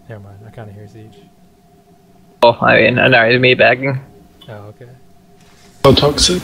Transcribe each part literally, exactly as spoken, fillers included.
Never mind, I kinda hear Siege. Oh, I mean, I know, me bagging. Oh, okay. So toxic.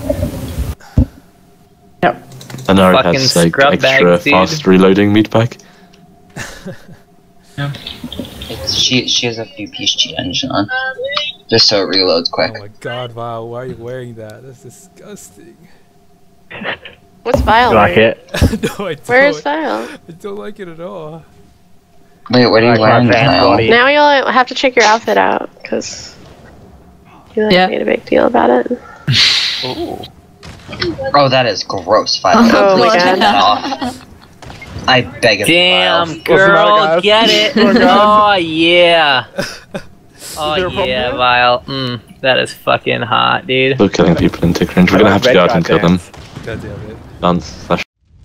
Yep. Anari Fucking has like scrub extra bags, dude. fast reloading meat pack. Yeah. It's, she she has a few piece G engine on, just so it reloads quick. Oh my god, Vile, why are you wearing that? That's disgusting. What's Vile? You like it? No, I don't. Where is Vile? I don't like it at all. Wait, what are you Like my wearing fan now? body. Now you'll have to check your outfit out, because you like Yeah. made a big deal about it. Ooh. Oh, that is gross. Violet. Oh my Please take god. that off. I beg of you, Damn, Violet. girl, guys? get it! Oh, God. Oh, yeah! Oh, there a problem yeah, there? Vile. Mm, that is fucking hot, dude. We're killing people in tick range. We're I gonna like have to go red out and guy kill them. dance. God damn it. Dance slash.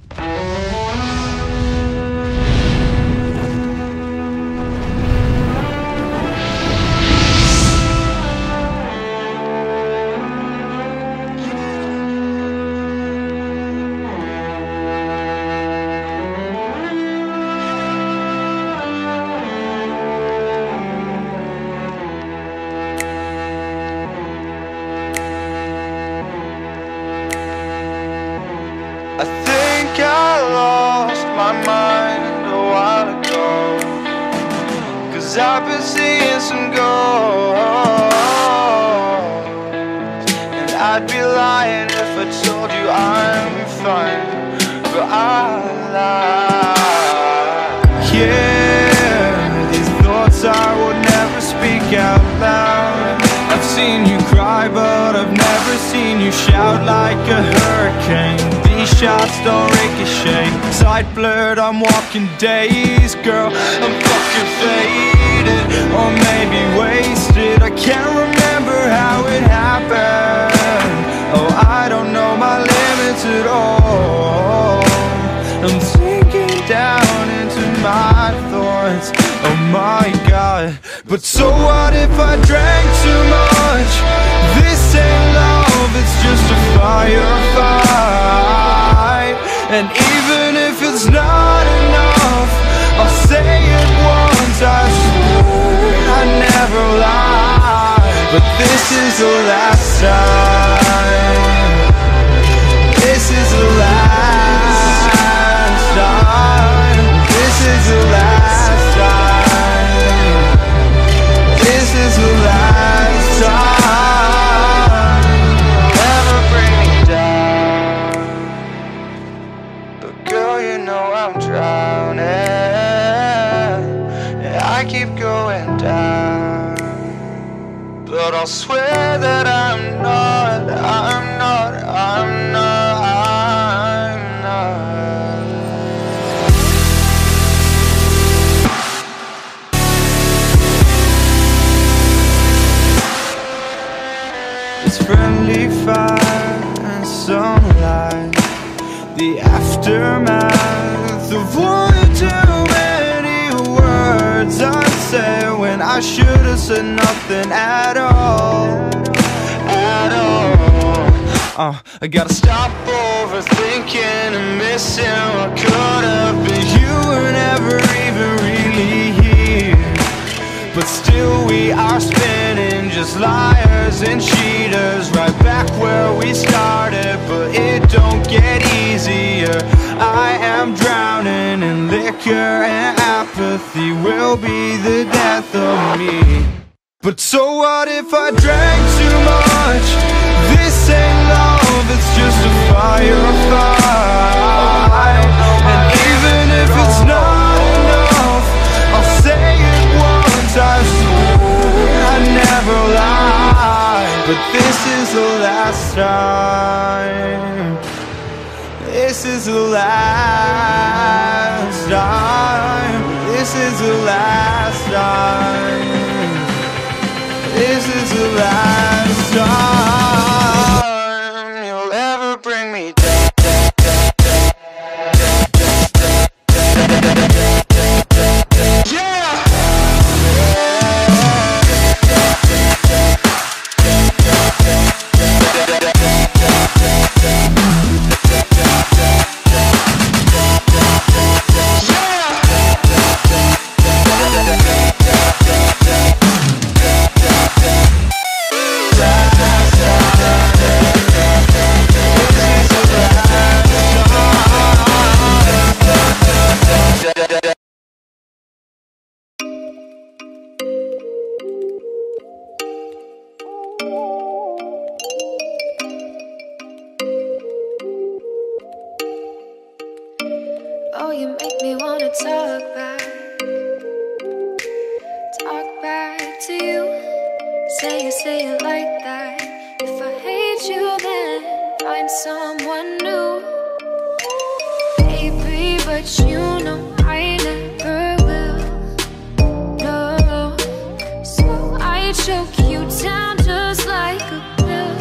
I think I lost my mind a while ago, 'cause I've been seeing some ghosts, and I'd be lying if I told you I'm fine, but I lie. Yeah, these thoughts I would never speak out loud. I've seen you cry, but I've never seen you shout like a hurricane. These shots don't ricochet. Sight blurred, I'm walking days, girl. I'm fucking faded, or maybe wasted. I can't remember how it happened. Oh, I don't know my limits at all. I'm sinking down into my thoughts. Oh my god. But so what if I drank too much? This ain't love, it's just a firefight. And even if it's not enough, I'll say it once, I swear I never lie. But this is the last time. This is the last time. This is the last time. This is the last time. Never bring me down, but girl, you know I'm drowning. Yeah, I keep going down, but I'll swear that I'm not, I'm not, I'm not, I'm not. It's friendly fire and sunlight, the aftermath of one too many words I said when I should have said nothing at all, at all. Uh, I gotta stop overthinking and missing what could have been. You were never even really here, but still we are spinning, just liars and cheaters, right back where we started. But it don't get easier. I am drowning in liquor, and apathy will be the death of me. But so what if I drank too much? This ain't love, it's just a firefight. And even if it's not enough, I'll say it once, I swear I never lie. But this is the last time. This is the last time. This is the last time. This is the last time you'll ever bring me down. Yeah! Yeah! Oh, you make me wanna talk back, talk back to you. Say it, say it like that. If I hate you, then find someone new. Baby, but you know I never will. No, so I choke you down just like a pill.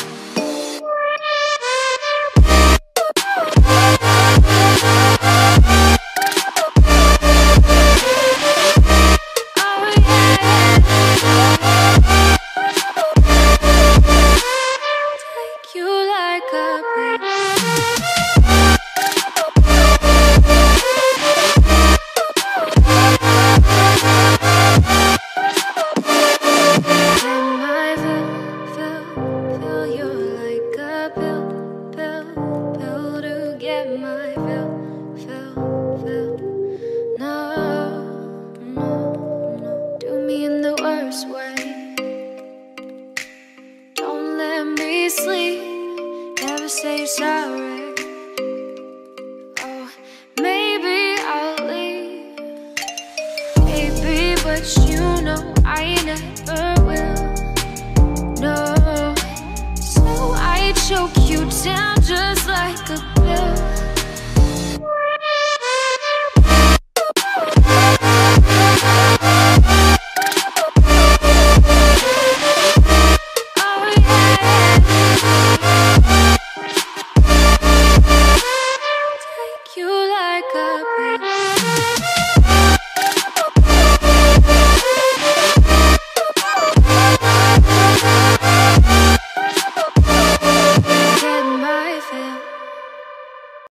Say sorry. Oh, maybe I'll leave, baby, but you know I never will. No, so I choke you down just like a pill.